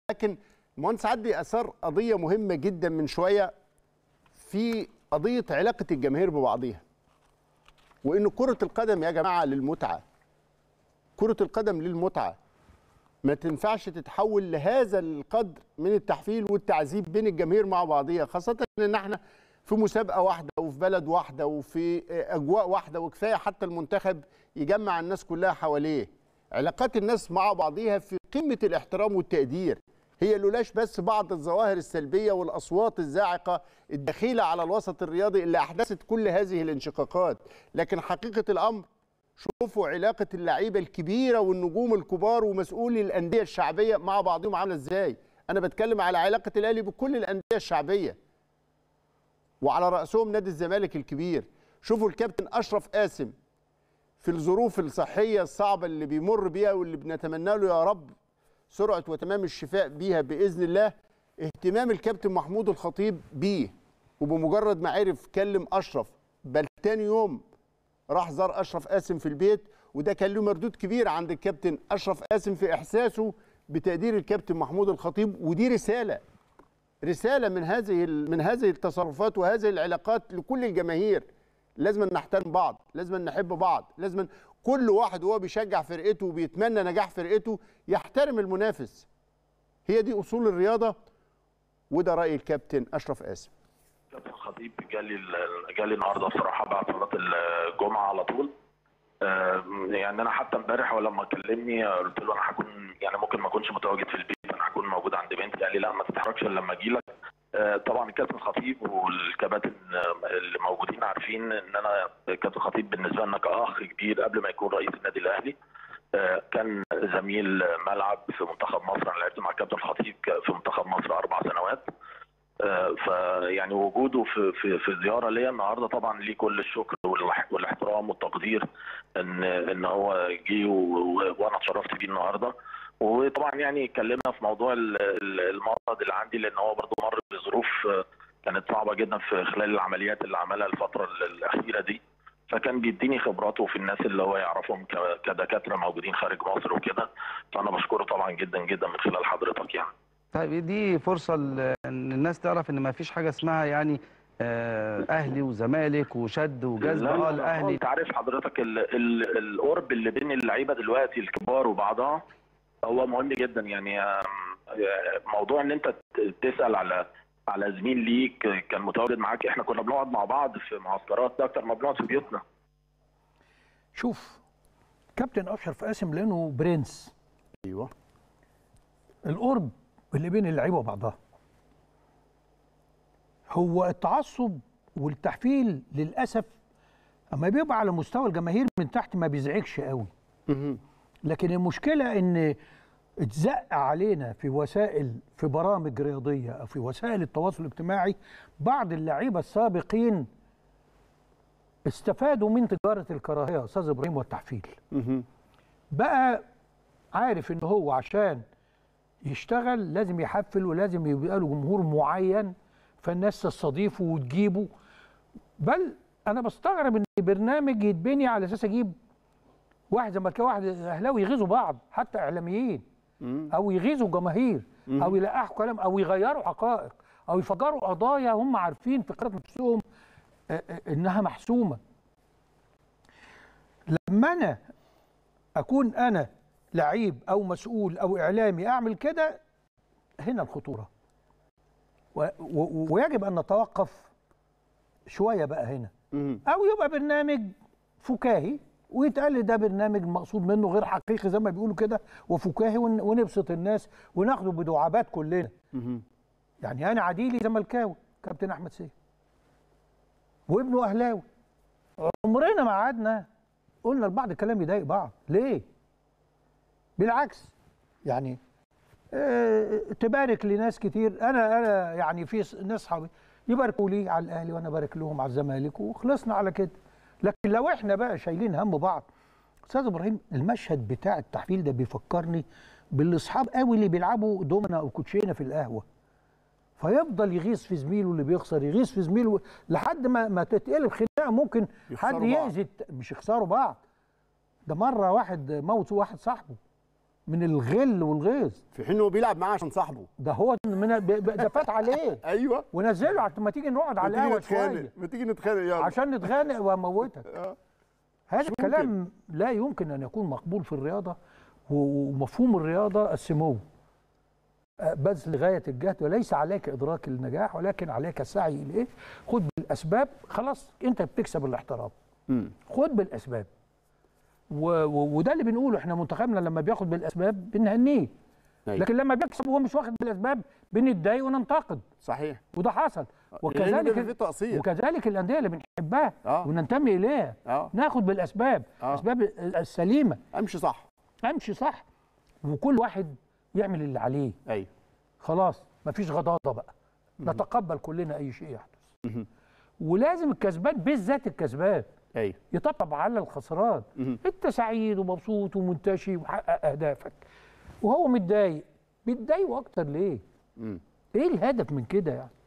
لكن المهندس عدلي اثار قضيه مهمه جدا من شويه، في قضيه علاقه الجماهير ببعضيها، وان كره القدم يا جماعه للمتعه. كره القدم للمتعه، ما تنفعش تتحول لهذا القدر من التحفيل والتعذيب بين الجماهير مع بعضيها، خاصه ان احنا في مسابقه واحده وفي بلد واحده وفي اجواء واحده، وكفايه حتى المنتخب يجمع الناس كلها حواليه. علاقات الناس مع بعضيها في قمه الاحترام والتقدير، هي لولاش بس بعض الظواهر السلبيه والاصوات الزاعقه الدخيله على الوسط الرياضي اللي احدثت كل هذه الانشقاقات. لكن حقيقه الامر، شوفوا علاقه اللعيبه الكبيره والنجوم الكبار ومسؤولي الانديه الشعبيه مع بعضهم عامله ازاي. انا بتكلم على علاقه الاهلي بكل الانديه الشعبيه، وعلى راسهم نادي الزمالك الكبير. شوفوا الكابتن اشرف قاسم في الظروف الصحيه الصعبه اللي بيمر بيها واللي بنتمنى له يا رب سرعه وتمام الشفاء بيها باذن الله. اهتمام الكابتن محمود الخطيب بيه، وبمجرد ما عرف كلم اشرف، بل تاني يوم راح زار اشرف قاسم في البيت، وده كان له مردود كبير عند الكابتن اشرف قاسم في احساسه بتقدير الكابتن محمود الخطيب. ودي رساله من هذه التصرفات وهذه العلاقات لكل الجماهير. لازم نحترم بعض، لازم نحب بعض، لازم كل واحد وهو بيشجع فرقته وبيتمنى نجاح فرقته يحترم المنافس. هي دي اصول الرياضه، وده راي الكابتن اشرف قاسم. كابتن خطيب جالي النهارده بصراحه بعد صلاه الجمعه على طول. يعني انا حتى امبارح ولما كلمني قلت له انا هكون يعني ممكن ما اكونش متواجد في البيت، انا هكون موجود عند بنتي. قال لي لا ما تتحركش الا لما اجي لك. طبعا الكابتن خطيب والكباتن اللي موجودين عارفين ان انا الكابتن خطيب بالنسبه لنا كاخ كبير قبل ما يكون رئيس النادي الاهلي. كان زميل ملعب في منتخب مصر، انا لعبت مع الكابتن خطيب في منتخب مصر 4 سنوات. فيعني وجوده في زياره ليا النهارده طبعا ليه كل الشكر والاحترام والتقدير ان هو جه وانا اتشرفت بيه النهارده. وطبعا يعني اتكلمنا في موضوع المرض اللي عندي، لان هو برضه مر بظروف كانت صعبه جدا في خلال العمليات اللي عملها الفتره الاخيره دي، فكان بيديني خبراته في الناس اللي هو يعرفهم كدكاتره موجودين خارج مصر وكده. فانا بشكره طبعا جدا جدا من خلال حضرتك يعني. طيب دي فرصه ان الناس تعرف ان ما فيش حاجه اسمها يعني اهلي وزمالك وشد وجذب. الاهلي انت عارف حضرتك القرب اللي بين اللعيبه دلوقتي الكبار وبعضها هو مهم جدا. يعني موضوع ان انت تسال على زميل ليك كان متواجد معاك، احنا كنا بنقعد مع بعض في معسكرات ده اكتر ما بنقعد في بيوتنا. شوف كابتن اشرف قاسم لانه برنس. ايوه، القرب اللي بين اللعيبه وبعضها، هو التعصب والتحفيل للاسف اما بيبقى على مستوى الجماهير من تحت ما بيزعجش قوي. لكن المشكله ان اتزق علينا في برامج رياضيه او في وسائل التواصل الاجتماعي بعض اللعيبه السابقين استفادوا من تجاره الكراهيه يا استاذ ابراهيم والتحفيل. بقى عارف ان هو عشان يشتغل لازم يحفل ولازم يبقى له جمهور معين، فالناس تستضيفه وتجيبه. بل انا بستغرب ان برنامج يتبني على اساس اجيب واحد زملكاوي واحد اهلاوي يغيظوا بعض، حتى اعلاميين، او يغيظوا جماهير، او يلقحوا كلام، او يغيروا حقائق، او يفجروا قضايا هم عارفين في قراءة نفسهم انها محسومه. لما انا اكون انا لعيب او مسؤول او اعلامي اعمل كده، هنا الخطوره. ويجب ان نتوقف شويه بقى هنا، او يبقى برنامج فكاهي ويتقال لي ده برنامج مقصود منه غير حقيقي زي ما بيقولوا كده وفكاهي، ونبسط الناس وناخده بدعابات كلنا. يعني انا عديلي زملكاوي كابتن احمد سيد وابنه اهلاوي، عمرنا ما قعدنا قلنا لبعض كلام يضايق بعض. ليه؟ بالعكس، يعني تبارك لناس كتير. انا يعني في ناس صحابي يباركوا لي على الاهلي وانا بارك لهم على الزمالك وخلصنا على كده. لكن لو احنا بقى شايلين هم بعض، استاذ ابراهيم المشهد بتاع التحفيل ده بيفكرني بالاصحاب قوي اللي بيلعبوا دومنا او كوتشينه في القهوه، فيفضل يغيظ في زميله اللي بيخسر، يغيظ في زميله لحد ما تتقلب خناقه، ممكن حد يأذي، مش يخسروا بعض. ده مره واحد موت واحد صاحبه من الغل والغيظ. في حين هو بيلعب معاه عشان صاحبه. ده هو ده فات عليه. ايوه ونزله عشان ما تيجي نقعد على القهوه شويه، ما تيجي نتخانق يلا عشان نتخانق واموتك. هذا الكلام لا يمكن ان يكون مقبول في الرياضه. ومفهوم الرياضه السمو، بذل غايه الجهد، وليس عليك ادراك النجاح ولكن عليك السعي اليه. خد بالاسباب، خلاص انت بتكسب الاحتراف. خد بالاسباب. وده اللي بنقوله، احنا منتخبنا لما بياخد بالاسباب بنهنيه، لكن لما بيكسب وهو مش واخد بالاسباب بنتضايق وننتقد. صحيح، وده حصل. وكذلك الانديه اللي بنحبها وننتمي اليها ناخد بالاسباب، الاسباب السليمه، امشي صح، وكل واحد يعمل اللي عليه. ايوه خلاص مفيش غضاضه بقى، نتقبل كلنا اي شيء يحدث. ولازم الكسبان بالذات الكسبان ايوه يطبطب على الخسران. انت سعيد ومبسوط ومنتشي ومحقق اهدافك، وهو متضايق، بيتضايقوا اكتر ليه؟ ايه الهدف من كده يعني؟